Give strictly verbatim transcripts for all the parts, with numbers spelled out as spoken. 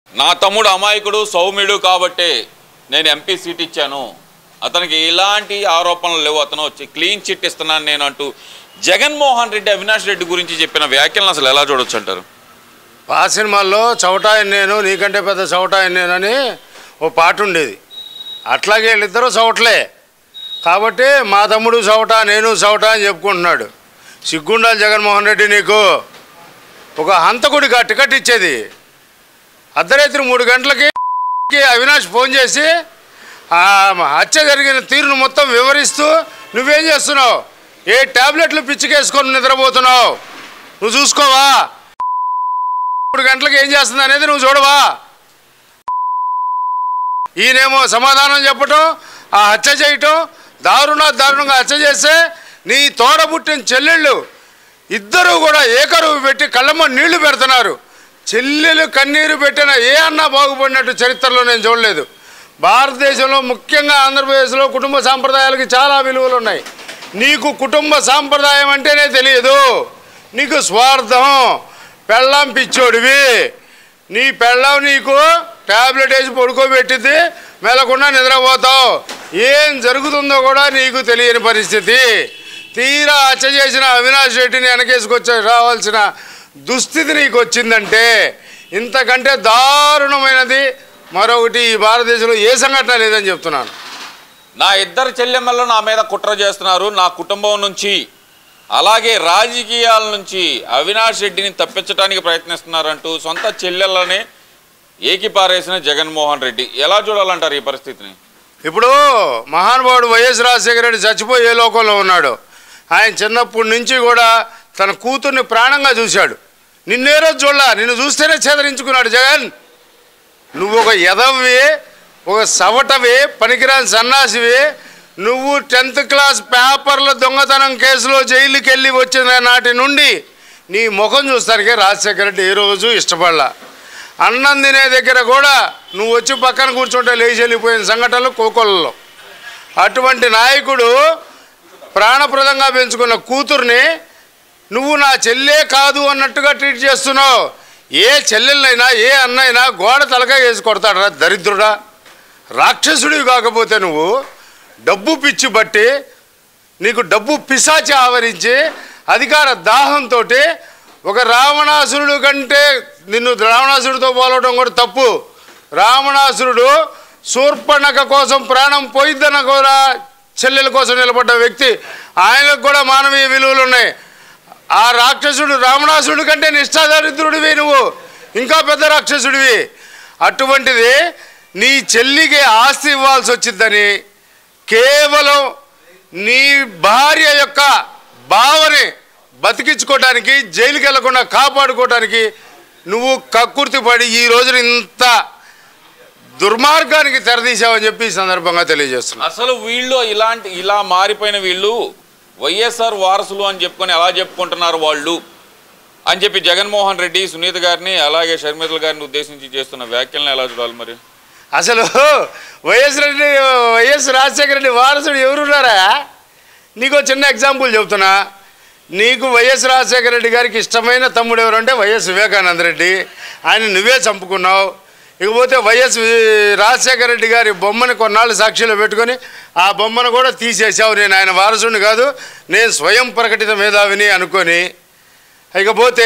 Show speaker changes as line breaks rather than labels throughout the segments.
నా తమ్ముడు అమాయకుడు సౌమ్యుడు కాబట్టి నేను ఎంపీ సీట్ ఇచ్చాను, అతనికి ఇలాంటి ఆరోపణలు లేవు, అతను వచ్చి క్లీన్ చిట్ ఇస్తున్నాను నేను అంటూ జగన్మోహన్ రెడ్డి అవినాష్ రెడ్డి గురించి చెప్పిన వ్యాఖ్యలను అసలు ఎలా చూడొచ్చు అంటారు?
ఆ సినిమాల్లో చవటాయని నేను నీకంటే పెద్ద చవటాయని నేనని ఓ పాట ఉండేది. అట్లాగే వీళ్ళిద్దరూ చవటలే కాబట్టి మా తమ్ముడు చవట నేను చవట అని చెప్పుకుంటున్నాడు. సిగ్గుండాలి జగన్మోహన్ రెడ్డి, నీకు ఒక హంతకుడిగా టికెట్ ఇచ్చేది. అర్ధరాత్రి మూడు గంటలకి అవినాష్ ఫోన్ చేసి హత్య జరిగిన తీరును మొత్తం వివరిస్తూ నువ్వేం చేస్తున్నావు, ఏ ట్యాబ్లెట్లు పిచ్చికేసుకొని నిద్రపోతున్నావు, నువ్వు చూసుకోవా, మూడు గంటలకు ఏం చేస్తుంది అనేది నువ్వు చూడవా? ఈయనేమో సమాధానం చెప్పటం, ఆ హత్య చేయటం, దారుణ దారుణంగా హత్య చేస్తే నీ తోడబుట్టిన చెల్లెళ్ళు ఇద్దరు కూడా ఏకరువు పెట్టి కళ్ళమ్మ నీళ్లు పెడుతున్నారు. చెల్లెలు కన్నీరు పెట్టిన ఏ అన్నా బాగుపడినట్టు చరిత్రలో నేను చూడలేదు. భారతదేశంలో ముఖ్యంగా ఆంధ్రప్రదేశ్లో కుటుంబ సాంప్రదాయాలకి చాలా విలువలు ఉన్నాయి. నీకు కుటుంబ సాంప్రదాయం అంటేనే తెలియదు, నీకు స్వార్థం, పెళ్ళాం పిచ్చోడివి. నీ పెళ్ళాం నీకు ట్యాబ్లెట్ వేసి పడుకోబెట్టింది, మెలకుండా నిద్రపోతావు. ఏం జరుగుతుందో కూడా నీకు తెలియని పరిస్థితి. తీరా హత్య చేసిన అవినాష్ రెడ్డిని వెనకేసుకొచ్చి రావాల్సిన దుస్థితి నీకు వచ్చిందంటే ఇంతకంటే దారుణమైనది మరొకటి ఈ భారతదేశంలో ఏ సంఘటన లేదని చెప్తున్నాను.
నా ఇద్దరు చెల్లెమ్మలు నా మీద కుట్ర చేస్తున్నారు, నా కుటుంబం నుంచి అలాగే రాజకీయాల నుంచి అవినాష్ రెడ్డిని తప్పించడానికి ప్రయత్నిస్తున్నారంటూ సొంత చెల్లెళ్ళని ఏకిపారేసిన జగన్మోహన్ రెడ్డి ఎలా చూడాలంటారు ఈ పరిస్థితిని?
ఇప్పుడు మహానుభావుడు వైఎస్ రాజశేఖర రెడ్డి చచ్చిపోయి ఏ లోకంలో ఉన్నాడు. ఆయన చిన్నప్పటి నుంచి కూడా తన కూతుర్ని ప్రాణంగా చూశాడు. నిన్నే రోజు చూడలా, నిన్ను చూస్తేనే చేదరించుకున్నాడు. జగన్, నువ్వు ఒక ఎదవి, ఒక సవటవి, పనికిరాని సన్నాసివి. నువ్వు టెన్త్ క్లాస్ పేపర్ల దొంగతనం కేసులో జైలుకి వెళ్ళి వచ్చిన నాటి నుండి నీ ముఖం చూస్తానికే రాజశేఖర రెడ్డి ఏ రోజు ఇష్టపడలా. అన్నం తినే దగ్గర కూడా నువ్వు వచ్చి పక్కన కూర్చుంటే లేచి వెళ్ళిపోయిన సంఘటనలు కోకొల్లలో. అటువంటి నాయకుడు ప్రాణప్రదంగా పెంచుకున్న కూతుర్ని నువ్వు నా చెల్లే కాదు అన్నట్టుగా ట్రీట్ చేస్తున్నావు. ఏ చెల్లెళ్ళైనా ఏ అన్నైనా గోడ తలకాయ వేసి కొడతాడరా దరిద్రుడా. రాక్షసుడివి కాకపోతే నువ్వు డబ్బు పిచ్చి బట్టి, నీకు డబ్బు పిశాచి ఆవరించి అధికార దాహంతో ఒక రావణాసురుడు కంటే నిన్ను రావణాసురుడితో పోలవడం కూడా తప్పు. రావణాసురుడు శూర్పణఖ కోసం ప్రాణం పోయిద్దన కూడా చెల్లెల కోసం నిలబడ్డ వ్యక్తి. ఆయనకు కూడా మానవీయ విలువలు ఉన్నాయి. ఆ రాక్షసుడు రావణాసురుడి కంటే నిష్ఠాదరిద్రుడివి, నువ్వు ఇంకా పెద్ద రాక్షసుడివి. అటువంటిది నీ చెల్లికి ఆస్తి ఇవ్వాల్సి వచ్చిందని కేవలం నీ భార్య యొక్క భావని బతికించుకోవడానికి, జైలుకి వెళ్లకుండా కాపాడుకోవడానికి నువ్వు కక్కుర్తి పడి ఈ రోజున ఇంత దుర్మార్గానికి తెరదీశావని చెప్పి ఈ సందర్భంగా తెలియజేస్తున్నా.
అసలు వీళ్ళు ఇలాంటి ఇలా మారిపోయిన వీళ్ళు వైఎస్ఆర్ వారసులు అని చెప్పుకొని ఎలా చెప్పుకుంటున్నారు వాళ్ళు అని చెప్పి జగన్మోహన్ రెడ్డి సునీత గారిని అలాగే షర్మిల గారిని ఉద్దేశించి చేస్తున్న వ్యాఖ్యలను ఎలా చూడాలి మరి?
అసలు వైఎస్ రెడ్డి వైఎస్ రాజశేఖర రెడ్డి వారసుడు ఎవరున్నారా? నీకు చిన్న ఎగ్జాంపుల్ చెబుతున్నా. నీకు వైఎస్ రాజశేఖర రెడ్డి గారికి ఇష్టమైన తమ్ముడు ఎవరంటే వైఎస్ వివేకానంద రెడ్డి. ఆయన నువ్వే చంపుకున్నావు. ఇకపోతే వైఎస్ రాజశేఖర రెడ్డి గారి బొమ్మని కొన్నాళ్ళు సాక్షిలో పెట్టుకొని ఆ బొమ్మను కూడా తీసేసావు. నేను ఆయన వారసుడిని కాదు, నేను స్వయం ప్రకటిత మేధావిని అనుకొని. ఇకపోతే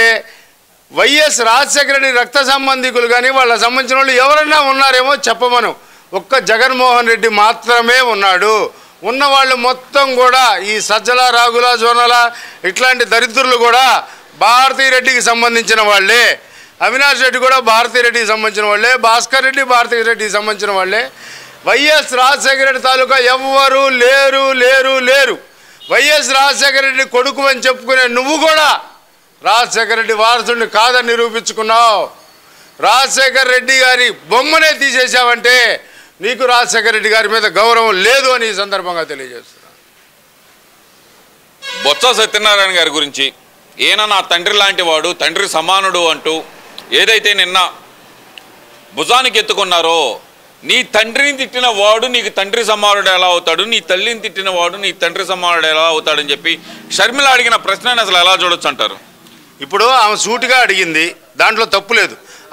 వైఎస్ రాజశేఖర రెడ్డి రక్త సంబంధికులు కానీ వాళ్ళ సంబంధించిన వాళ్ళు ఎవరన్నా ఉన్నారేమో చెప్పమను. ఒక్క జగన్మోహన్ రెడ్డి మాత్రమే ఉన్నాడు. ఉన్నవాళ్ళు మొత్తం కూడా ఈ సజ్జల రాగుల జోనల ఇట్లాంటి దరిద్రులు కూడా భారతీ రెడ్డికి సంబంధించిన వాళ్ళే. అవినాష్ రెడ్డి కూడా భారతీ రెడ్డికి సంబంధించిన వాళ్ళే. భాస్కర్ రెడ్డి భారతీ రెడ్డికి సంబంధించిన వాళ్ళే. వైఎస్ రాజశేఖర రెడ్డి తాలూకా ఎవ్వరూ లేరు లేరు లేరు. వైఎస్ రాజశేఖర రెడ్డి కొడుకు అని చెప్పుకునే నువ్వు కూడా రాజశేఖర రెడ్డి వారసుడిని కాదని నిరూపించుకున్నావు. రాజశేఖర రెడ్డి గారి బొమ్మనే తీసేసావంటే నీకు రాజశేఖర రెడ్డి గారి మీద గౌరవం లేదు అని ఈ సందర్భంగా తెలియజేస్తున్నాను.
బొత్స సత్యనారాయణ గారి గురించి ఈయన నా తండ్రి లాంటి వాడు, తండ్రి సమానుడు అంటూ ఏదైతే నిన్న భుజానికి ఎత్తుకున్నారో, నీ తండ్రిని తిట్టిన వాడు నీకు తండ్రి సమానుడు ఎలా అవుతాడు, నీ తల్లిని తిట్టిన వాడు నీ తండ్రి సమానుడు ఎలా అవుతాడని చెప్పి షర్మిల అడిగిన ప్రశ్నని అసలు ఎలా చూడొచ్చు అంటారు?
ఇప్పుడు ఆమె సూటిగా అడిగింది, దాంట్లో తప్పు లేదు.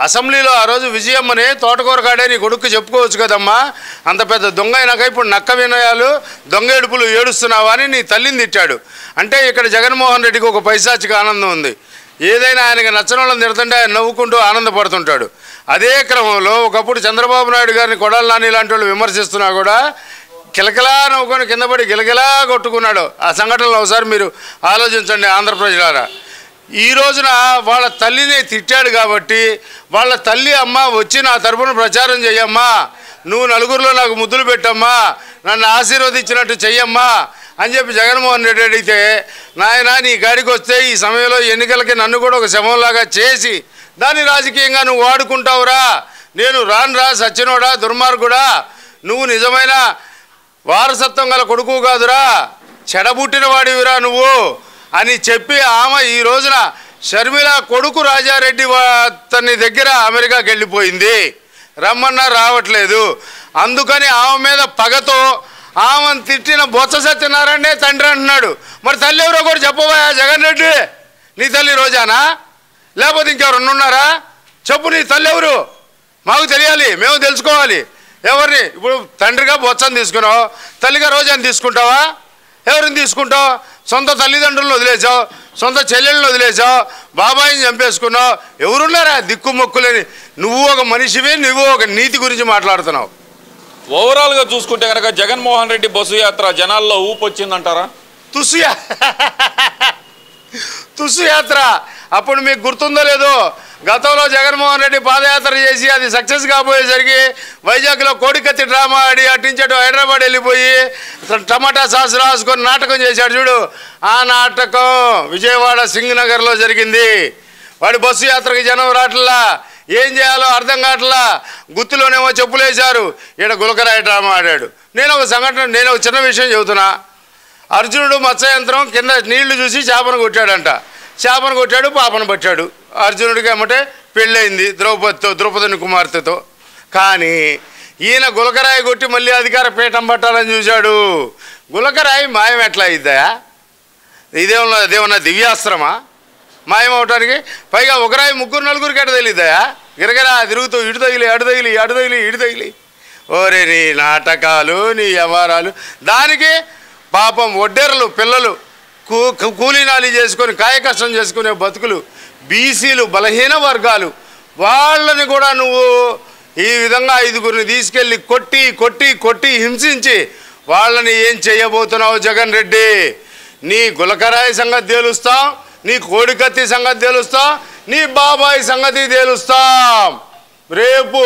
అసెంబ్లీలో ఆ రోజు విజయమ్మని తోటకూరగాడే నీ కొడుకు చెప్పుకోవచ్చు కదమ్మా, అంత పెద్ద దొంగ అయినాక ఇప్పుడు నక్క వినయాలు దొంగ ఏడుపులు ఏడుస్తున్నావా అని నీ తల్లిని తిట్టాడు. అంటే ఇక్కడ జగన్మోహన్ రెడ్డికి ఒక పైశాచిక ఆనందం ఉంది. ఏదైనా ఆయనకి నచ్చని వాళ్ళని తిడుతుంటే ఆయన నవ్వుకుంటూ ఆనందపడుతుంటాడు. అదే క్రమంలో ఒకప్పుడు చంద్రబాబు నాయుడు గారిని కొడాలి నాని లాంటి వాళ్ళు విమర్శిస్తున్నా కూడా కిలకిలా నవ్వుకొని కింద పడి గిలగిలా కొట్టుకున్నాడు. ఆ సంఘటనలో ఒకసారి మీరు ఆలోచించండి ఆంధ్రప్రజలారా. ఈ రోజున వాళ్ళ తల్లిని తిట్టాడు కాబట్టి వాళ్ళ తల్లి అమ్మ వచ్చి నా తరపున ప్రచారం చెయ్యమ్మా, నువ్వు నలుగురిలో నాకు ముద్దులు పెట్టమ్మా, నన్ను ఆశీర్వదించినట్టు చెయ్యమ్మా అని చెప్పి జగన్మోహన్ రెడ్డి అడిగితే, నాయన నీ గాడికి వస్తే ఈ సమయంలో ఎన్నికలకి నన్ను కూడా ఒక శవంలాగా చేసి దాన్ని రాజకీయంగా నువ్వు వాడుకుంటావురా, నేను రాను రా సచ్చినోడా దుర్మార్గుడా, నువ్వు నిజమైన వారసత్వం గల కొడుకు కాదురా, చెడబుట్టిన వాడివిరా నువ్వు అని చెప్పి ఆమె ఈ రోజున షర్మిల కొడుకు రాజారెడ్డి అతని దగ్గర అమెరికాకి వెళ్ళిపోయింది. రమ్మన్నా రావట్లేదు. అందుకని ఆమె మీద పగతో ఆమెను తిట్టిన బొత్స సత్యనారాయణే తండ్రి అంటున్నాడు. మరి తల్లి ఎవరో కూడా చెప్పవా జగన్ రెడ్డి? నీ తల్లి రోజానా లేకపోతే ఇంకెవరన్నా ఉన్నారా? చెప్పు, నీ తల్లి ఎవరు మాకు తెలియాలి, మేము తెలుసుకోవాలి. ఎవరిని ఇప్పుడు తండ్రిగా బొత్సను తీసుకున్నావు, తల్లిగా రోజాని తీసుకుంటావా? ఎవరిని తీసుకుంటావు? సొంత తల్లిదండ్రులను వదిలేసావు, సొంత చెల్లెళ్ళని వదిలేసావు, బాబాయిని చంపేసుకున్నావు. ఎవరున్నారా దిక్కుమొక్కులేని? నువ్వు ఒక మనిషివే, నువ్వు ఒక నీతి గురించి మాట్లాడుతున్నావు.
ఓవరాల్గా చూసుకుంటే కనుక జగన్మోహన్ రెడ్డి బస్సు యాత్ర జనాల్లో ఊపు వచ్చిందంటారా?
తుసు తుసు యాత్ర అప్పుడు మీకు గుర్తుందో లేదో, గతంలో జగన్మోహన్ రెడ్డి పాదయాత్ర చేసి అది సక్సెస్ కాబోయేసరికి వైజాగ్లో కోడికత్తి డ్రామా ఆడి అట్టించాడు హైదరాబాద్ వెళ్ళిపోయి టమాటా సాస్ రాసుకొని నాటకం చేశాడు చూడు. ఆ నాటకం విజయవాడ సింగ్ నగర్లో జరిగింది. వాడి బస్సు యాత్రకి జనం రాట్లా, ఏం చేయాలో అర్థం కావట్లా. గుత్తులోనేమో చెప్పులు వేశారు, ఈడ గులకరాయి డ్రామా ఆడాడు. నేను ఒక సంఘటన, నేను ఒక చిన్న విషయం చెబుతున్నా. అర్జునుడు మత్స్యయంత్రం కింద నీళ్లు చూసి చేపను కొట్టాడంట. చేపను కొట్టాడు, పాపను పట్టాడు. అర్జునుడికి ఏమంటే పెళ్ళయింది ద్రౌపదితో, ద్రౌపదిని కుమార్తెతో. కానీ ఈయన గులకరాయి కొట్టి మళ్ళీ అధికార పీఠం పట్టాలని చూశాడు. గులకరాయి మాయం ఎట్లా అయిద్దా? ఇదేమన్నా అదేమన్నా దివ్యాస్త్రమా మాయం అవటానికి? పైగా ఒకరాయి ముగ్గురు నలుగురికి ఎట తెలియదా? గిరగిరా తిరుగుతూ ఇటు తగిలి అడు తగిలి అడు తగిలి ఇటు తగిలి. ఓరే నీ నాటకాలు, నీ వ్యవహారాలు. దానికి పాపం ఒడ్డెరలు పిల్లలు కూ కూలీనాలి చేసుకొని కాయ కష్టం చేసుకునే బతుకులు, బీసీలు బలహీన వర్గాలు, వాళ్ళని కూడా నువ్వు ఈ విధంగా ఐదుగురిని తీసుకెళ్ళి కొట్టి కొట్టి కొట్టి హింసించి వాళ్ళని ఏం చేయబోతున్నావు జగన్ రెడ్డి? నీ గులకరాయి సంగతి తేలుస్తాం, నీ కోడికత్తి సంగతి తేలుస్తాం, నీ బాబాయి సంగతి తేలుస్తాం. రేపు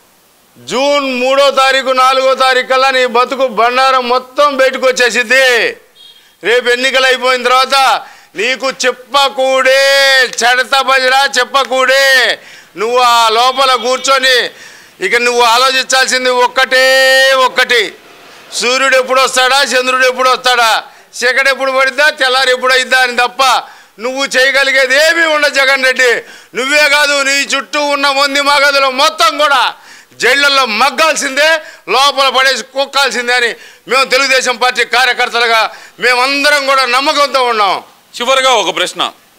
జూన్ మూడో తారీఖు నాలుగో తారీఖు కల్లా నీ బతుకు బండారం మొత్తం బయటకు వచ్చేసిద్ది. రేపు ఎన్నికలు అయిపోయిన తర్వాత నీకు చెప్పకూడే చెడత బజరా చెప్పకూడే. నువ్వు ఆ లోపల కూర్చొని ఇక నువ్వు ఆలోచించాల్సింది ఒక్కటే ఒక్కటి, సూర్యుడు ఎప్పుడు వస్తాడా, చంద్రుడు ఎప్పుడు వస్తాడా, చీకటి ఎప్పుడు పడిద్దా, తెల్లారి ఎప్పుడు అయిద్దా అని తప్ప నువ్వు చేయగలిగేది ఏమీ ఉండదు జగన్ రెడ్డి. నువ్వే కాదు, నీ చుట్టూ ఉన్న మంది మగదులు మొత్తం కూడా జైళ్ళల్లో మగ్గాల్సిందే, లోపల పడేసి కుక్కాల్సిందే అని మేము తెలుగుదేశం పార్టీ కార్యకర్తలుగా మేమందరం కూడా నమ్మకంతో ఉన్నాం.
చివరిగా ఒక ప్రశ్న,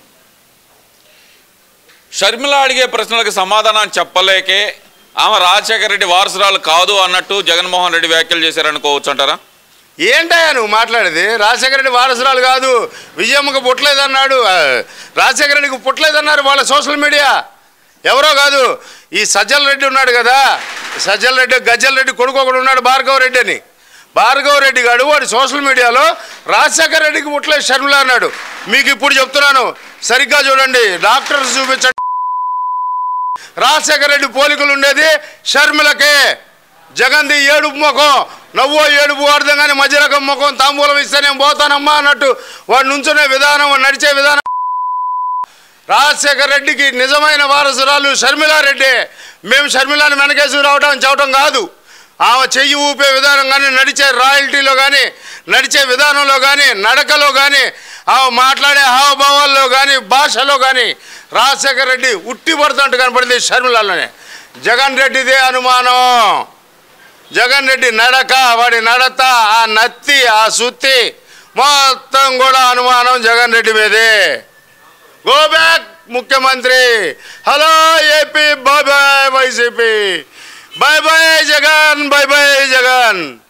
షర్మిల అడిగే ప్రశ్నలకు సమాధానం చెప్పలేకే ఆమె రాజశేఖర రెడ్డి వారసురాలు కాదు అన్నట్టు జగన్మోహన్ రెడ్డి వ్యాఖ్యలు చేశారనుకోవచ్చు అంటారా?
ఏంటయ్యా నువ్వు మాట్లాడేది? రాజశేఖర రెడ్డి వారసురాలు కాదు, విజయమ్మకు పుట్టలేదన్నాడు, రాజశేఖర రెడ్డికి పుట్టలేదన్నారు వాళ్ళ సోషల్ మీడియా. ఎవరో కాదు, ఈ సజ్జల రెడ్డి ఉన్నాడు కదా, సజ్జల రెడ్డి గజ్జల రెడ్డి కొడుకు ఒకడు ఉన్నాడు భార్గవ రెడ్డి అని. భార్గవ రెడ్డి గాడు వాడు సోషల్ మీడియాలో రాజశేఖర రెడ్డికి పుట్టలేదు షర్మిల అన్నాడు. మీకు ఇప్పుడు చెప్తున్నాను, సరిగ్గా చూడండి, డాక్టర్స్ చూపించండి. రాజశేఖర రెడ్డి పోలికలు ఉండేది షర్మిలకే. జగన్ది ఏడుపు ముఖం, నవ్వో ఏడుపు అర్థం కానీ మధ్య రకం ముఖం, తాంబూలం ఇస్తే నేను పోతానమ్మా అన్నట్టు వాడు నుంచునే విధానం, నడిచే విధానం. రాజశేఖర రెడ్డికి నిజమైన వారసురాలు షర్మిలారెడ్డి. మేము షర్మిలాని వెనకేసి రావడం చెప్పడం కాదు, ఆమె చెయ్యి ఊపే విధానం కానీ, నడిచే రాయల్టీలో కానీ, నడిచే విధానంలో కానీ, నడకలో కానీ, ఆమె మాట్లాడే హావభావాల్లో కానీ, భాషలో కానీ రాజశేఖర రెడ్డి ఉట్టి పడుతుంటూ కనపడింది షర్మిలాలోనే. జగన్ రెడ్డిదే అనుమానం. జగన్ రెడ్డి నడక, వాడి నడత, ఆ నత్తి, ఆ సుత్తి మొత్తం కూడా అనుమానం జగన్ రెడ్డి మీదే. Go back. ముఖ్యమంత్రి. Hello AP, bye bye YCP, bye bye Jagan, bye bye Jagan.